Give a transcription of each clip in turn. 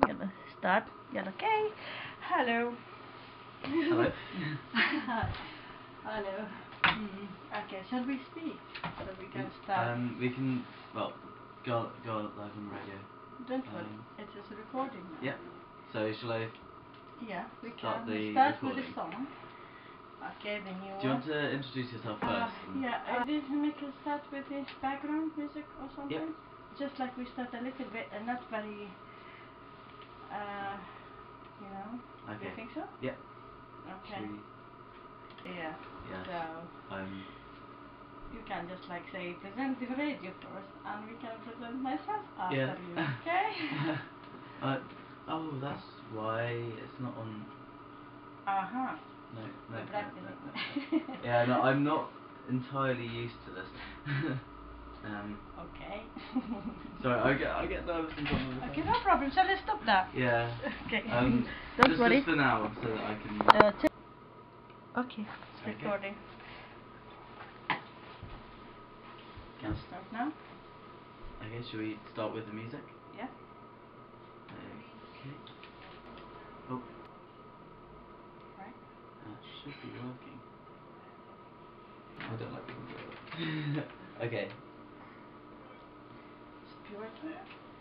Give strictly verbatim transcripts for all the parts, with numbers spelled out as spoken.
Gonna start. You're okay. Hello. Hello. Hello. Mm. Okay, shall we speak? So we can start. Um, we can, well, go go live on the radio. Don't worry, Um, it's just a recording now. Yep. So shall I? Yeah, we Start can the start recording. with a song. Okay, the new Do you one. want to introduce yourself Uh, first? and- yeah, uh, did we make a start with the background music or something? Yep. Just like we start a little bit, uh, not very, uh, you know. Do Okay. you think so? Yep. Okay. Should we? Yeah. Yes. So Um. you can just like say present the radio first, and we can present myself after Yeah. you. Okay? uh, oh, that's why it's not on. Uh huh. No, no. You're no, practicing. no. Yeah, no, I'm not entirely used to this. um. Okay. Sorry, I get I get nervous in front of the Okay, phone. no problem. Shall I stop now? Yeah. Okay. Um, Don't just, worry. just for now, so that I can. Uh, t- okay, it's Okay. recording. Can Start now? Okay, should we start with the music? Yeah. Okay. Oh, Right. that should be working. I don't like being good. Okay. It's purity.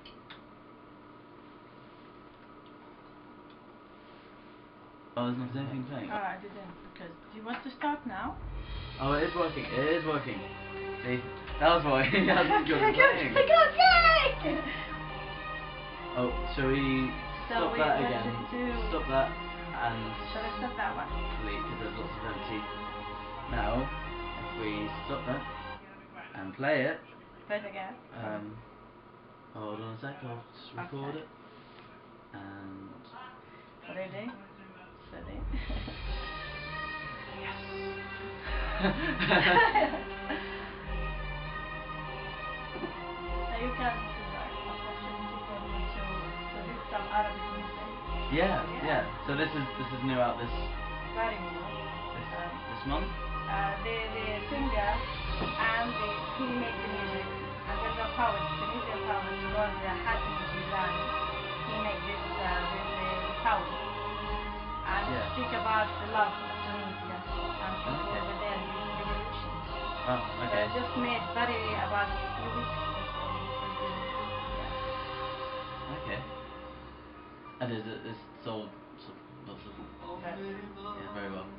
Oh, there's not anything playing. Oh, I didn't. Because do you want to start now? Oh, it is working. It is working. See, that was why it hasn't got Okay, playing. okay. Oh, shall we So stop we that want again? to do- Stop that and Shall I stop that one? delete because there's lots of empty. Now, if we stop that and play it, Play it again. um, hold on a sec. I'll just record Okay. it and. Ready? Steady. Yes. So you can do like opportunity for me to to read some Arabic music. Yeah, Yeah. yeah. So this is this is new out this Very new. this, Um, this month. Uh, the the singer and the he made the music, and there's a poet, Tunisian poet called uh, Hatim Jilani. He made this uh, the, the, the poem and Yeah. speak about the love of Tunisia and people Okay. over there in the revolution. Oh, So okay. I just made very about few weeks before. Yeah. Okay. And is it is sold so, lots of But, yeah very well.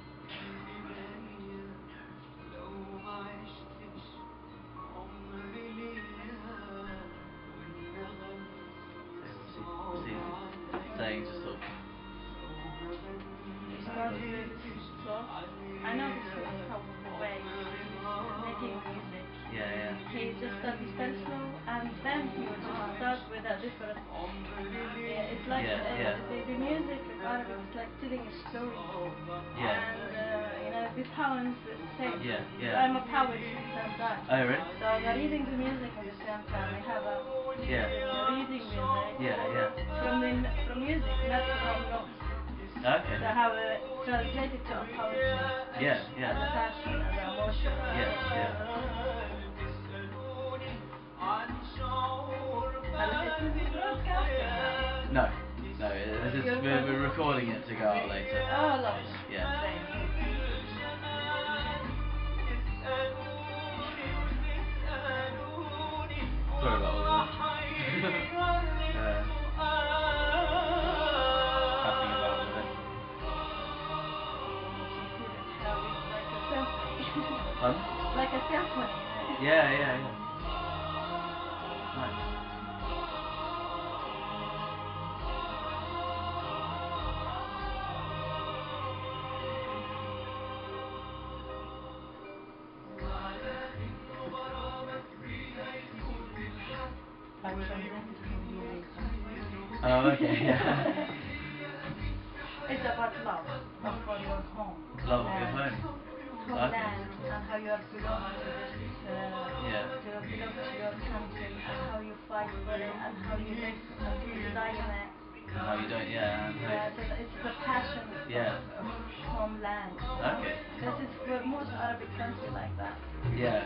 So see, see, saying just sort of. Start with slow. I know this is probably way he's making music. Yeah, yeah. He just starts very slow, and then he will just start with a different. Yeah, it's like Yeah, uh, yeah. The, the music of Arabic is like telling a story. Yeah. And uh, you know the poems is the same. Yeah, So yeah. I'm a poet at the same time. Oh, really? So I'm reading the music at the same time. I have a Yeah. reading music. Yeah, yeah. From the from music, not from notes. Okay. So I have uh, translated to a poetry. Yeah, yeah. And the passion and the emotion. Yeah, yeah. Are you listening to the broadcasting now? No, no. This is we're, we're recording it to go out later. Oh, lovely. Yeah. Same. Sorry about all that. uh, Passing about with it. Like a symphony. Fun? Like a symphony. Yeah, yeah, yeah. Nice. I translated from you later. Oh, okay, yeah. It's about love, love for your home. Love of your land, home. Homeland, Okay. and how you are belong to this, uh, Yeah. to belong to your country, and how you fight for it, and how you live, and you die in it. No, you don't. Yeah. and Yeah, hope. so it's the passion Yeah. of, of homeland. Okay. This is for most Arabic country like that. Yeah.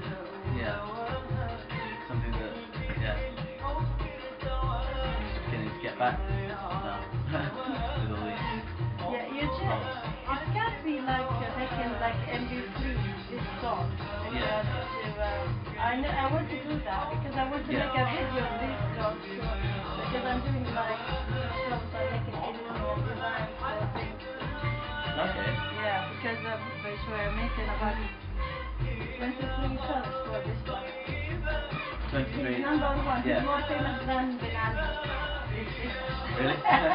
Yeah. Something that. Yeah. Beginning back now with all these Yeah, you just, songs. it can't be like uh, taken like M P three, this song. And Yeah. uh, to, uh, I, know, I want to do that because I want to Yeah. make a video of this song too. Because I'm doing like songs, I'm making editing and design for things. Okay. Yeah, because uh, which we're making about twenty-three songs for this one. twenty-three. He's number one, Yeah. he's more famous than Ben Ali. Really?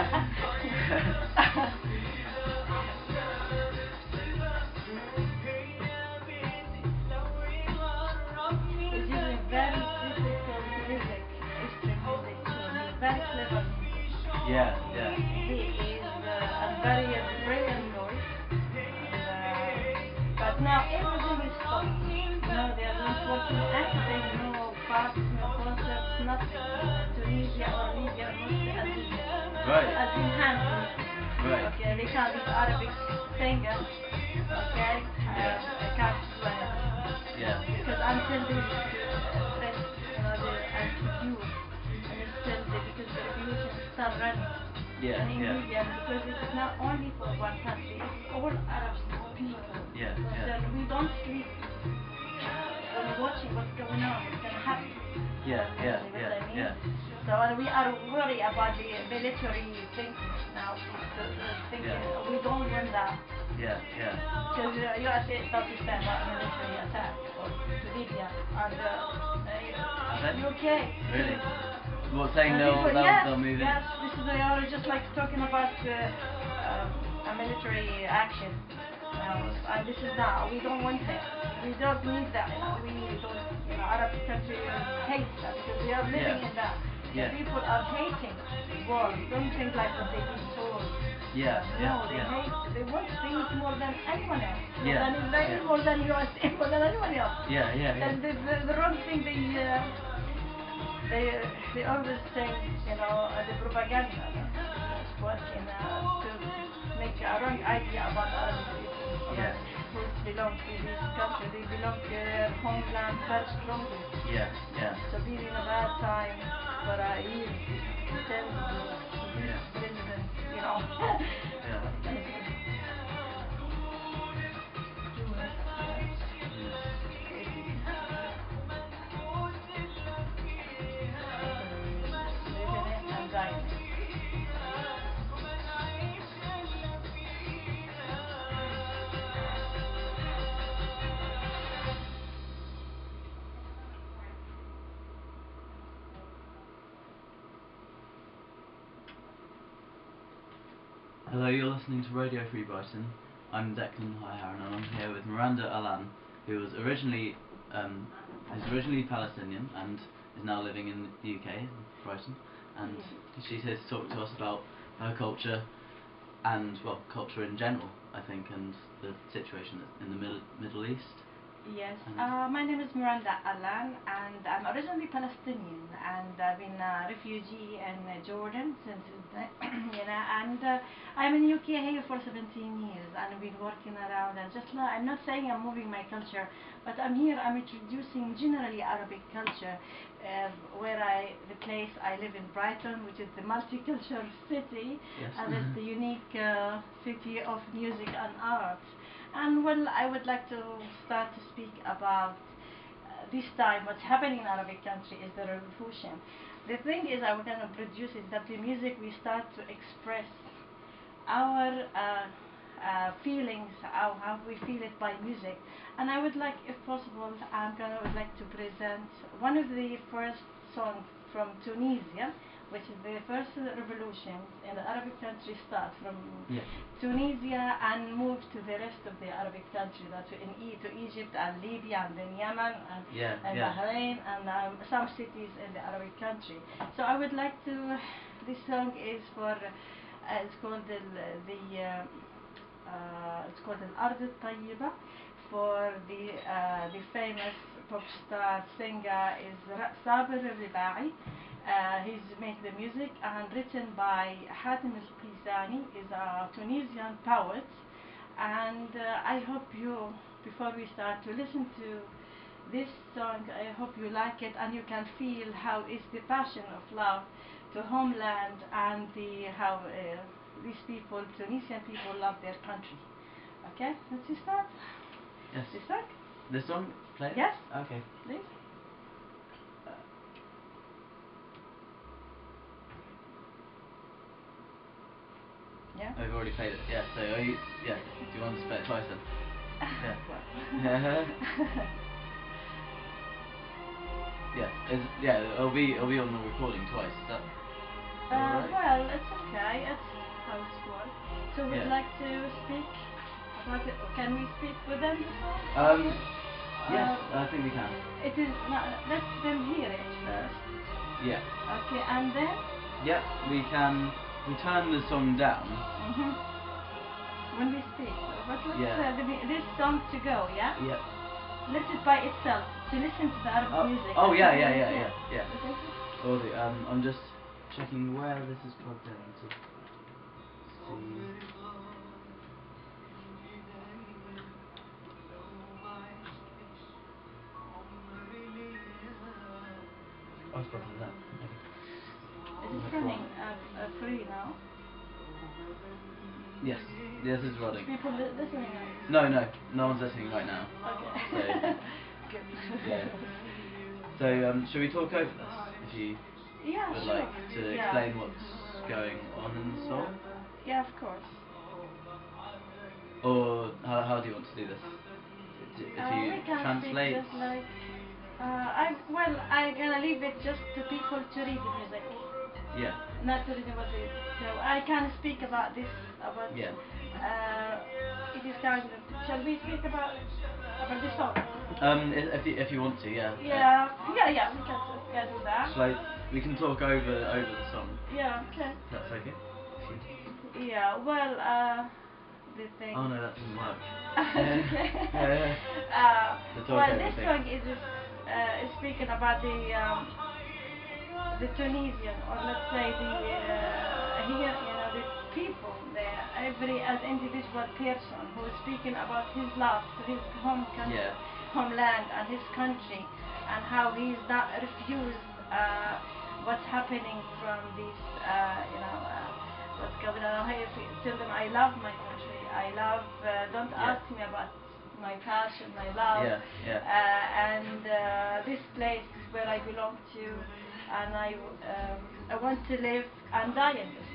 He's using very difficult music, Eastern music too. He's very clever music. Yeah, yeah. He is uh, a very uh, brilliant voice. And, uh, but now everything is stopped. No, they are not working anything, no parties, no concerts, nothing. Tunisia or Libya, mostly Azin. Right. Azin hands. Right. Okay, they can't, these Arabic singers, okay, uh, Yeah. I can't play. Yeah. Because until they uh, press, you know, the anti-Jew, and it's still the, because the revolution start running. Yeah, And in yeah. Libya, because it is not only for one country, it's all Arab people. Yeah, So yeah. then we don't sleep when watching what's going on, what's going to happen. Yeah, yeah, See what yeah, I mean? yeah. So uh, we are worried about the military thinking now. The, the thinking, Yeah. we don't want that. Yeah, yeah. Because uh, U S A started to about a military attack or to Libya and uh, Then? uh, U K. Really? What, saying And they'll, people- they'll, yes, they'll move in? yes, this is they are just like talking about uh, um, a military action. Um, and this is not, we don't want it. We don't need that. You know, we don't, you know, Arab countries hate that because they are living Yeah. in that. Yeah. The people are hating war. Don't think like what they've been told. Yeah, No, yeah, they yeah. hate, they want things more than anyone else. More Yeah, than Israel, yeah. more than U S A, more than anyone else. Yeah, yeah, yeah. And the, the, the wrong thing they, uh, they, they always say, you know, uh, the propaganda is working uh, to make a wrong idea about Arab people. Yeah. Who belong to this country, they belong to their homeland very strongly. Yeah, yeah. So being in a bad time for a year, tell the Yeah. president, you know. Yeah. What can I say? Living it and dying it. Hello, you're listening to Radio Free Brighton. I'm Declan Highharan and I'm here with Miranda Alan, who was originally um, is originally Palestinian and is now living in the U K, Brighton. And she's here to talk to us about her culture and, well, culture in general, I think, and the situation in the Middle, Middle East. Yes, And- uh, my name is Miranda Alan, and I'm originally Palestinian, and I've been a refugee in uh, Jordan since, you know, and uh, I'm in U K here for seventeen years, and I've been working around, and just like, I'm not saying I'm moving my culture, but I'm here, I'm introducing generally Arabic culture, uh, where I, the place I live in Brighton, which is the multicultural city, Yes. and it's the unique uh, city of music and art. And well, I would like to start to speak about uh, this time. What's happening in Arabic country is the revolution. The thing is, I was going to produce is that the music we start to express our uh, uh, feelings, how, how we feel it by music. And I would like, if possible, I'm going to would like to present one of the first songs from Tunisia, which is the first revolution in the Arabic country start from Yeah. Tunisia and move to the rest of the Arabic country, that in e to Egypt and Libya and then Yemen and, Yeah, and yeah. Bahrain and um, some cities in the Arabic country. So I would like to, this song is for, uh, it's called the, the uh, uh, it's called Al-Ard Al-Tayyiba, for the, uh, the famous pop star singer is Ra- Saber Al-Ribai. Uh, he's make the music and written by Hatem Al-Qisani, is a Tunisian poet. And uh, I hope you, before we start to listen to this song, I hope you like it and you can feel how is the passion of love to homeland and the how uh, these people, Tunisian people, love their country. Okay, let's you start. Yes. You start? This song played? Yes. Okay. Please. Yeah. I've already played it. Yeah. So are you, yeah. Do you want to play it twice then? Yeah. Well. Yeah. Is, yeah. It'll be it'll be on the recording twice. Is that Uh, alright? well, it's okay. It's how it's works. So would Yeah. you like to speak about it? Can we speak within the song? Um. Yes, Uh, I think we can. It is not. Let them hear it first. Yeah. Okay, and then. Yep. We can. We turn the song down. Mhm. When we speak, but let's Yeah. uh, the, this song to go, yeah. Yep. Let it by itself to listen to the Arabic Oh, music. oh and yeah, to yeah, the- yeah, yeah, yeah. Okay. Will do. Um, I'm just checking where this is plugged in to see. Oh, it's plugged in there. Okay. Is it That's running one. uh, uh, free now? Yes. Yes, it's running. People li- listening now. No, no, no one's listening right now. Okay. So, Good. yeah. So, um, should we talk over this? If you Yeah, would sure. like to Yeah. explain what's going on in the song, Yeah, of course. or how how do you want to do this? D- If Uh, you we can translate. speak just like. Uh, I well, I'm gonna leave it just to people to read the music, Yeah. not to read about it. So I can speak about this about. Yeah. Uh, it is kind of. Shall we speak about about this song? Um, i- if you if you want to, yeah. Yeah, yeah, yeah. We can we can do that. Uh, shall I? We can talk over over the song. Yeah. Okay. If that's okay. If you- Yeah. Well, uh, the thing. Oh no, that doesn't work. Okay. Yeah. uh, The talk well, over this thing. song is uh, is speaking about the um, the Tunisian, or let's say the uh, here, you know, the people there, every as individual person who is speaking about his love to his home country, Yeah. homeland, and his country, and how he's not refused uh, what's happening from these, uh, you know. Uh, what's going on here? Tell them I love my country. I love. Uh, don't Yeah. ask me about my passion, my love, Yeah. Yeah. uh, and uh, this place where I belong to, and I um, I want to live and die in this